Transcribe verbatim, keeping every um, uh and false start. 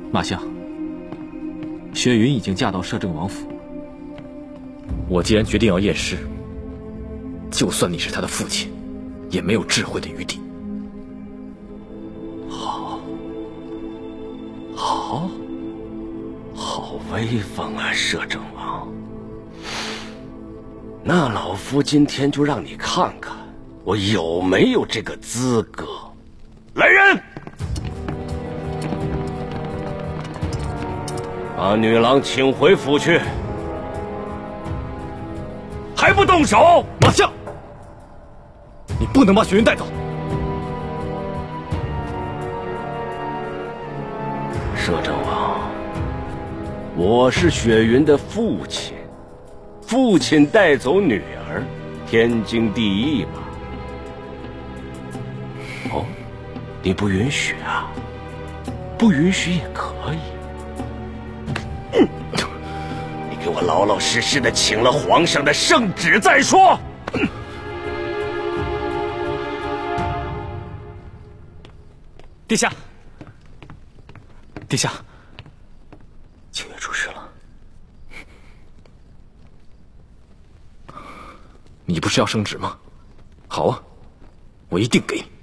马相，雪云已经嫁到摄政王府。我既然决定要验尸，就算你是他的父亲，也没有智慧的余地。 好，好，好威风啊，摄政王！那老夫今天就让你看看我有没有这个资格。来人，把女郎请回府去。还不动手！ 马相，你不能把雪云带走。 摄政王，我是雪云的父亲，父亲带走女儿，天经地义吧？哦，你不允许啊？不允许也可以。嗯，你给我老老实实的请了皇上的圣旨再说。嗯， 殿下。殿下，清月出事了。你不是要圣旨吗？好啊，我一定给你。